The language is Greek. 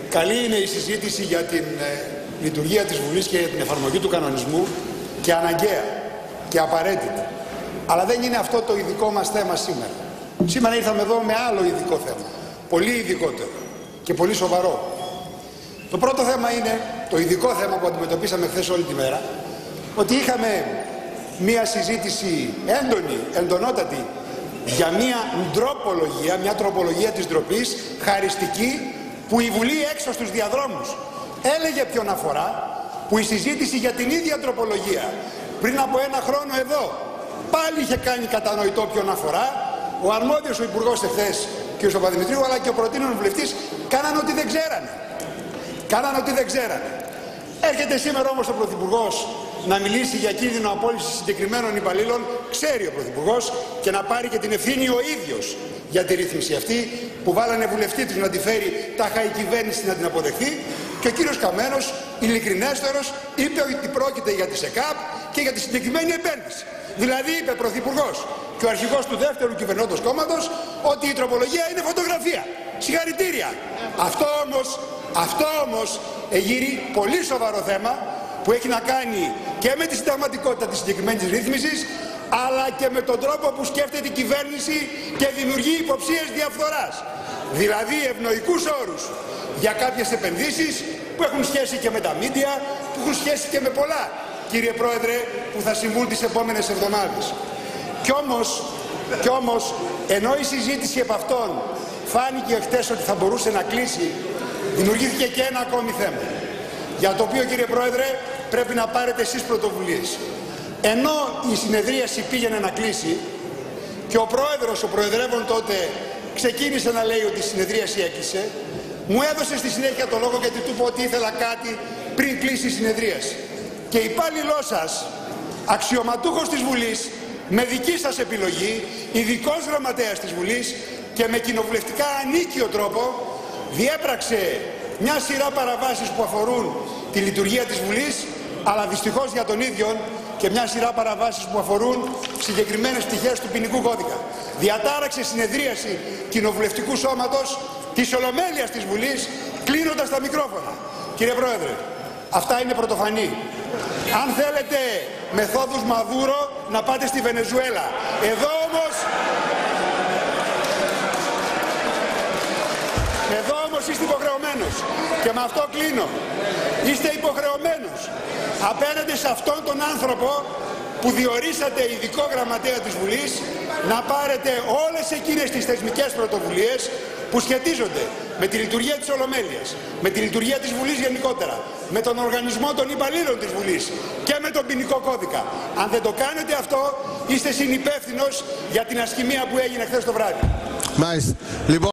καλή είναι η συζήτηση για την λειτουργία της Βουλής και για την εφαρμογή του κανονισμού και αναγκαία και απαραίτητη. Αλλά δεν είναι αυτό το ειδικό μας θέμα σήμερα. Σήμερα ήρθαμε εδώ με άλλο ειδικό θέμα, πολύ ειδικότερο και πολύ σοβαρό. Το πρώτο θέμα είναι, το ειδικό θέμα που αντιμετωπίσαμε χθες όλη τη μέρα, ότι είχαμε μία συζήτηση έντονη, εντονότατη, για μία ντροπολογία, μια τροπολογία της ντροπής, χαριστική, που η Βουλή έξω στους διαδρόμους έλεγε ποιον αφορά, που η συζήτηση για την ίδια τροπολογία πριν από ένα χρόνο εδώ πάλι είχε κάνει κατανοητό ποιον αφορά. Ο αρμόδιος, ο Υπουργός εχθές, κ. Παπαδημητρίου, αλλά και ο προτείνων βουλευτής κάνανε ότι δεν ξέρανε. Έρχεται σήμερα όμως ο Πρωθυπουργός να μιλήσει για κίνδυνο απόλυσης συγκεκριμένων υπαλλήλων, ξέρει ο Πρωθυπουργός, και να πάρει και την ευθύνη ο ίδιος για τη ρύθμιση αυτή που βάλανε βουλευτή τους να τη φέρει, τάχα η κυβέρνηση να την αποδεχθεί, και ο κύριος Καμένος, ειλικρινέστερος, είπε ότι πρόκειται για τη ΣΕΚΑΠ και για τη συγκεκριμένη επένδυση. Δηλαδή είπε Πρωθυπουργός και ο αρχηγός του δεύτερου κυβερνώντος κόμματος ότι η τροπολογία είναι φωτογραφία. Συγχαρητήρια. Αυτό όμως εγείρει πολύ σοβαρό θέμα που έχει να κάνει και με τη συνταγματικότητα της συγκεκριμένης ρύθμισης, αλλά και με τον τρόπο που σκέφτεται η κυβέρνηση και δημιουργεί υποψίες διαφθοράς. Δηλαδή ευνοϊκούς όρους για κάποιες επενδύσεις που έχουν σχέση και με τα μίντια, που έχουν σχέση και με πολλά, κύριε Πρόεδρε, που θα συμβούν τις επόμενες εβδομάδες. Κι όμως, ενώ η συζήτηση επ' αυτών φάνηκε χτες ότι θα μπορούσε να κλείσει, δημιουργήθηκε και ένα ακόμη θέμα, για το οποίο, κύριε Πρόεδρε, πρέπει να πάρετε εσείς πρωτοβουλίες. Ενώ η συνεδρίαση πήγαινε να κλείσει και ο Πρόεδρος, ο Προεδρεύων τότε, ξεκίνησε να λέει ότι η συνεδρίαση έκλεισε, μου έδωσε στη συνέχεια το λόγο γιατί του είπα ότι ήθελα κάτι πριν κλείσει η συνεδρίαση. Και υπάλληλός σας, αξιωματούχος της Βουλής, με δική σας επιλογή, ειδικός γραμματέας της Βουλής και με κοινοβουλευτικά ανίκιο τρόπο, διέπραξε μια σειρά παραβάσεις που αφορούν τη λειτουργία της Βουλής, αλλά δυστυχώς για τον ίδιο και μια σειρά παραβάσεις που αφορούν συγκεκριμένες πτυχές του ποινικού κώδικα. Διατάραξε συνεδρίαση κοινοβουλευτικού σώματος της Ολομέλειας της Βουλής, κλείνοντας τα μικρόφωνα. Κύριε Πρόεδρε, αυτά είναι πρωτοφανή. Αν θέλετε μεθόδους Μαδούρο, να πάτε στη Βενεζουέλα. Εδώ όμως είστε υποχρεωμένος, και με αυτό κλείνω, είστε υποχρεωμένος απέναντι σε αυτόν τον άνθρωπο που διορίσατε ειδικό γραμματέα της Βουλής να πάρετε όλες εκείνες τις θεσμικές πρωτοβουλίες που σχετίζονται με τη λειτουργία της Ολομέλειας, με τη λειτουργία της Βουλής γενικότερα, με τον οργανισμό των υπαλλήλων της Βουλής και με τον ποινικό κώδικα. Αν δεν το κάνετε αυτό, είστε συνυπεύθυνος για την ασχημία που έγινε χθες το βράδυ.